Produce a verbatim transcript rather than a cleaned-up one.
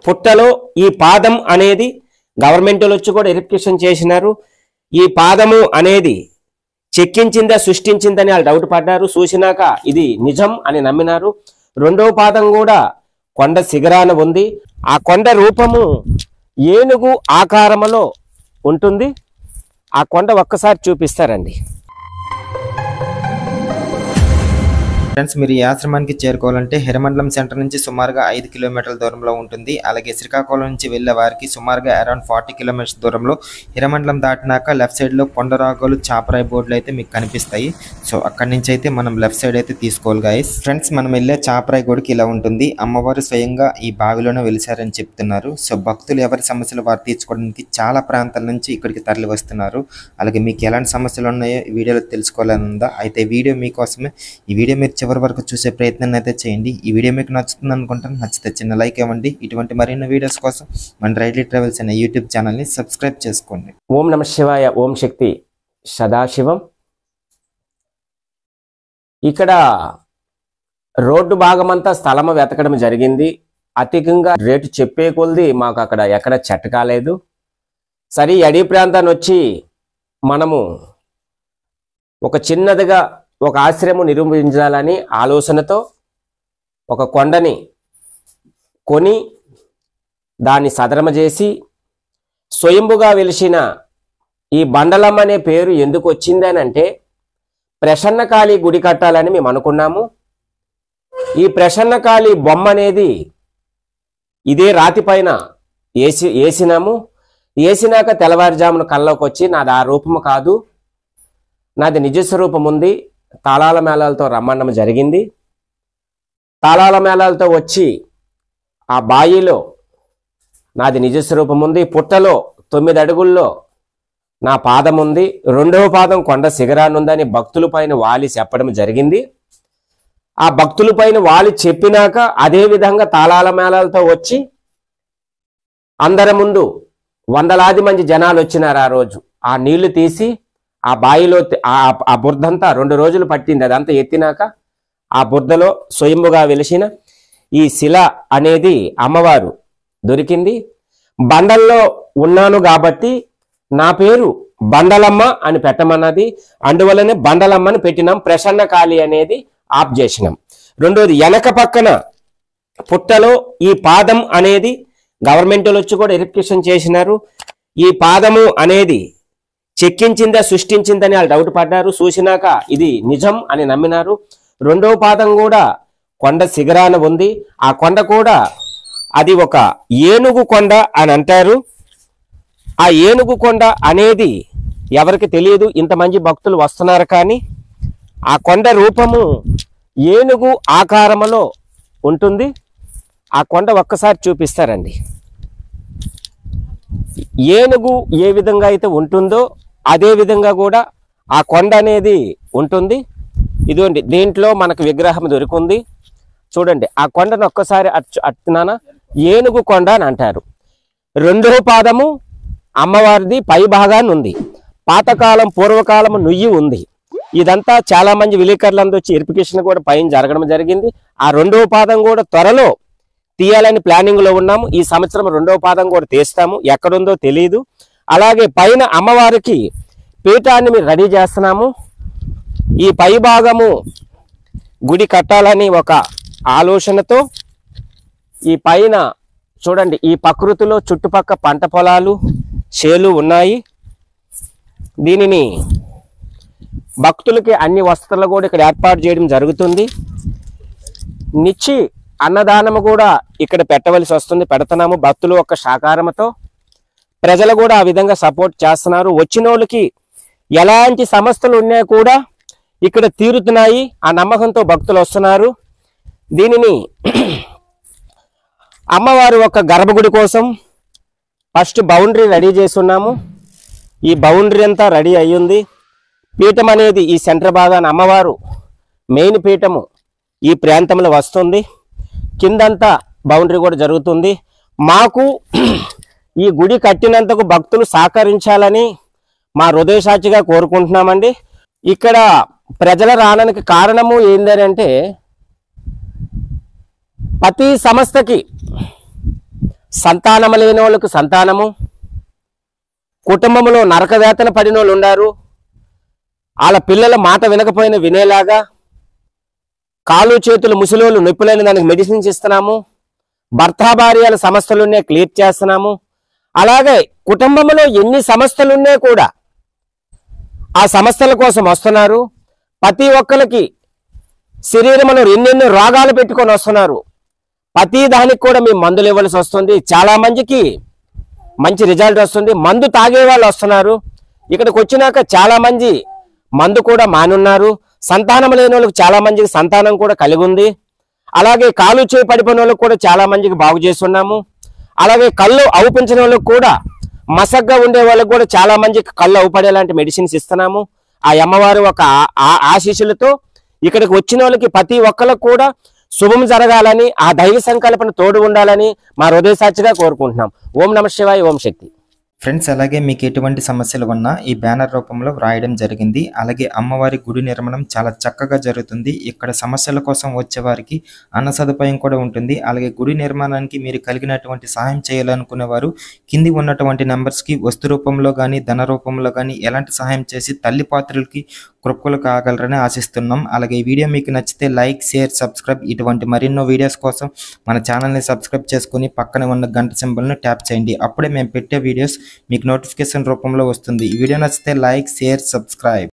పుట్టలో ఈ పాదం అనేది గవర్నమెంట్ వచ్చి కూడా వెరిఫికేషన్ చేసినారు. ఈ పాదము అనేది చెక్కించిందా సృష్టించిందని వాళ్ళు డౌట్ పడ్డారు. చూసినాక ఇది నిజం అని నమ్మినారు. రెండవ పాదం కూడా కొండ శిఖరాన ఉంది. ఆ కొండ రూపము ఏనుగు ఆకారములో ఉంటుంది. ఆ కొండ ఒక్కసారి చూపిస్తారండి. ఫ్రెండ్స్, మీరు ఈ ఆశ్రమానికి చేరుకోవాలంటే హిరమండలం సెంటర్ నుంచి సుమారుగా ఐదు కిలోమీటర్ల దూరంలో ఉంటుంది. అలాగే శ్రీకాకుళం నుంచి వెళ్ళే వారికి సుమారుగా అరౌండ్ ఫార్టీ కిలోమీటర్స్ దూరంలో. హిరమండలం దాటినాక లెఫ్ట్ సైడ్లో కొండరాగోలు చాపరాయి బోర్డులు అయితే మీకు కనిపిస్తాయి. సో అక్కడి నుంచి అయితే మనం లెఫ్ట్ సైడ్ అయితే తీసుకోవాలి గాయస్. ఫ్రెండ్స్, మనం వెళ్ళే చాపరాయి గుడికి ఇలా ఉంటుంది. అమ్మవారు స్వయంగా ఈ బావిలోనే వెలిసారని చెప్తున్నారు. సో భక్తులు ఎవరి సమస్యలు వారు తీర్చుకోవడానికి చాలా ప్రాంతాల నుంచి ఇక్కడికి తరలి వస్తున్నారు. అలాగే మీకు ఎలాంటి సమస్యలు ఉన్నాయో ఈ వీడియోలో తెలుసుకోవాలని ఉందా? అయితే వీడియో మీకోసమే. ఈ వీడియో మీరు చివరి వరకు చూసే ప్రయత్నం అయితే చేయండి. ఈ వీడియో మీకు నచ్చుతుంది అనుకుంటాను. నచ్చితే చిన్న లైక్ ఇవ్వండి. ఇటువంటి మరిన్ని వీడియోస్ కోసం మన రైడ్లీ ట్రావెల్స్ అనే యూట్యూబ్ ఛానల్ని సబ్స్క్రైబ్ చేసుకోండి. ఓం నమ శివాయ. ఓం శక్తి సదాశివం. ఇక్కడ రోడ్డు భాగమంతా స్థలము వెతకడం జరిగింది. అధికంగా రేటు చెప్పే కొలది మాకు అక్కడ ఎక్కడ చెట్టు కాలేదు. సరే, అడవి ప్రాంతాన్ని వచ్చి మనము ఒక చిన్నదిగా ఒక ఆశ్రమం నిర్మించాలని ఆలోచనతో ఒక కొండని కొని దాన్ని సదరమ చేసి స్వయంభుగా వెలిసిన ఈ బండలం అనే పేరు ఎందుకు వచ్చిందని అంటే, ప్రసన్నకాళి గుడి కట్టాలని మేము అనుకున్నాము. ఈ ప్రసన్నకాళి బొమ్మ అనేది ఇదే రాతి పైన వేసి వేసినాము. వేసినాక తెల్లవారుజామున కల్లోకి వచ్చి నాది ఆ రూపము కాదు, నాది నిజస్వరూపం ఉంది, తాళాల మేళాలతో రమ్మడం జరిగింది. తాళాల మేళాలతో వచ్చి ఆ బాయిలో నాది నిజస్వరూపం ఉంది, పుట్టలో తొమ్మిది అడుగుల్లో నా పాదం ఉంది, రెండవ పాదం కొండ శిఖరాన్ని ఉందని భక్తుల పైన వాలి చెప్పడం జరిగింది. ఆ భక్తుల పైన వాలి చెప్పినాక అదే విధంగా తాళాల మేళాలతో వచ్చి అందరి ముందు వందలాది మంది జనాలు వచ్చినారు. ఆ రోజు ఆ నీళ్లు తీసి ఆ బాయిలో ఆ బురదంతా రెండు రోజులు పట్టింది. అదంతా ఎత్తినాక ఆ బురదలో స్వయంభుగా వెలిసిన ఈ శిల అనేది అమ్మవారు దొరికింది. బండల్లో ఉన్నాను కాబట్టి నా పేరు బండలమ్మ అని పెట్టమన్నది. అందువల్లనే బండలమ్మని పెట్టినాం. ప్రసన్నకాళి అనేది ఆప్ చేసినాం. రెండోది, వెనక పక్కన పుట్టలో ఈ పాదం అనేది గవర్నమెంట్ వచ్చి కూడా వెరిఫికేషన్ చేసినారు. ఈ పాదము అనేది చెక్కించిందా సృష్టించిందని వాళ్ళు డౌట్ పడ్డారు. చూసినాక ఇది నిజం అని నమ్మినారు. రెండవ పాదం కూడా కొండ శిఖరాన ఉంది. ఆ కొండ కూడా అది ఒక ఏనుగు కొండ అని అంటారు. ఆ ఏనుగు కొండ అనేది ఎవరికి తెలియదు. ఇంతమంది భక్తులు వస్తున్నారు కానీ ఆ కొండ రూపము ఏనుగు ఆకారములో ఉంటుంది. ఆ కొండ ఒక్కసారి చూపిస్తారండి. ఏనుగు ఏ విధంగా అయితే ఉంటుందో అదే విధంగా కూడా ఆ కొండ అనేది ఉంటుంది. ఇదిగోండి, దీంట్లో మనకు విగ్రహం దొరికింది. చూడండి, ఆ కొండను ఒక్కసారి అచ్చు అట్టునాన ఏనుగు కొండ అని అంటారు. రెండవ పాదము అమ్మవారిది పై భాగాన్ని ఉంది. పాతకాలం పూర్వకాలం నుయ్యి ఉంది. ఇదంతా చాలా మంది విలేకరులందరూ వచ్చి వెరిఫికేషన్ కూడా పైన జరగడం జరిగింది. ఆ రెండవ పాదం కూడా త్వరలో తీయాలని ప్లానింగ్ లో ఉన్నాము. ఈ సంవత్సరం రెండవ పాదం కూడా తీస్తాము. ఎక్కడుందో తెలియదు. అలాగే పైన అమ్మవారికి పీఠాన్ని మీరు రెడీ చేస్తున్నాము. ఈ పై భాగము గుడి కట్టాలని ఒక ఆలోచనతో ఈ పైన చూడండి, ఈ ప్రకృతిలో చుట్టుపక్క పంట పొలాలు చేలు ఉన్నాయి. దీనిని భక్తులకి అన్ని వసతులు కూడా ఇక్కడ ఏర్పాటు చేయడం జరుగుతుంది. నిచ్చి అన్నదానము కూడా ఇక్కడ పెట్టవలసి వస్తుంది. పెడుతున్నాము భక్తులు ఒక సహకారంతో. ప్రజలు కూడా ఆ విధంగా సపోర్ట్ చేస్తున్నారు. వచ్చిన వాళ్ళకి ఎలాంటి సమస్యలు ఉన్నా కూడా ఇక్కడ తీరుతున్నాయి. ఆ నమ్మకంతో భక్తులు వస్తున్నారు. దీనిని అమ్మవారు ఒక గర్భగుడి కోసం ఫస్ట్ బౌండరీ రెడీ చేస్తున్నాము. ఈ బౌండరీ అంతా రెడీ అయ్యింది. పీఠం అనేది ఈ సెంటర్ భాగాన అమ్మవారు మెయిన్ పీఠము ఈ ప్రాంతంలో వస్తుంది. కిందంతా బౌండరీ కూడా జరుగుతుంది. మాకు ఈ గుడి కట్టినందుకు భక్తులు సహకరించాలని మా హృదయ సాక్షిగా కోరుకుంటున్నామండి. ఇక్కడ ప్రజల రావడానికి కారణము ఏంటంటే, ప్రతి సంస్థకి సంతానము లేని వాళ్ళకు సంతానము, కుటుంబంలో నరక వేతన పడిన వాళ్ళు ఉన్నారు, వాళ్ళ పిల్లల మాట వినకపోయినా వినేలాగా, కాలు చేతులు ముసలోళ్ళు నొప్పులైన దానికి మెడిసిన్స్ ఇస్తున్నాము, భర్త భార్యల సమస్యలున్నే క్లియర్ చేస్తున్నాము. అలాగే కుటుంబంలో ఎన్ని సమస్యలున్నా కూడా ఆ సమస్యల కోసం వస్తున్నారు. ప్రతి ఒక్కరికి శరీరంలో ఎన్నెన్నో రోగాలు పెట్టుకొని వస్తున్నారు. ప్రతి దానికి కూడా మేము మందులు ఇవ్వాల్సి వస్తుంది. చాలా మందికి మంచి రిజల్ట్ వస్తుంది. మందు తాగే వాళ్ళు వస్తున్నారు. ఇక్కడికి వచ్చినాక చాలా మంది మందు కూడా మానున్నారు. సంతానం లేని వాళ్ళకి చాలా మందికి సంతానం కూడా కలిగి ఉంది. అలాగే కాలు చేయి పడిపోయిన వాళ్ళకి కూడా చాలా మందికి బాగు చేస్తున్నాము. అలాగే కళ్ళు అవుపించిన వాళ్ళకి కూడా, మసగ్గా ఉండే వాళ్ళకి కూడా చాలా మందికి కళ్ళు అవుపడేలాంటి మెడిసిన్స్ ఇస్తున్నాము. ఆ అమ్మవారు ఒక ఆశీస్సులతో ఇక్కడికి వచ్చిన వాళ్ళకి ప్రతి ఒక్కరికి కూడా శుభం జరగాలని, ఆ దైవ సంకల్పన తోడు ఉండాలని మా హృదయ సాక్షిగా కోరుకుంటున్నాం. ఓం నమ శివాయ, ఓం శక్తి. ఫ్రెండ్స్, అలాగే మీకు ఎటువంటి సమస్యలు ఉన్నా ఈ బ్యానర్ రూపంలో వ్రాయడం జరిగింది. అలాగే అమ్మవారి గుడి నిర్మాణం చాలా చక్కగా జరుగుతుంది. ఇక్కడ సమస్యల కోసం వచ్చేవారికి అన్న సదుపాయం కూడా ఉంటుంది. అలాగే గుడి నిర్మాణానికి మీరు కలిగినటువంటి సహాయం చేయాలనుకునే వారు కింది ఉన్నటువంటి నెంబర్స్కి వస్తు రూపంలో కానీ ధన రూపంలో కానీ ఎలాంటి సహాయం చేసి తల్లి పాత్రలకి కృపలు కాగలరని ఆశిస్తున్నాం. అలాగే ఈ వీడియో మీకు నచ్చితే లైక్, షేర్, సబ్స్క్రైబ్, ఇటువంటి మరెన్నో వీడియోస్ కోసం మన ఛానల్ని సబ్స్క్రైబ్ చేసుకుని పక్కన ఉన్న గంట సింబల్ని ట్యాప్ చేయండి. అప్పుడే మేము పెట్టే వీడియోస్ మీకు నోటిఫికేషన్ రూపంలో వస్తుంది. ఈ వీడియో నచ్చితే లైక్, షేర్, సబ్స్క్రైబ్.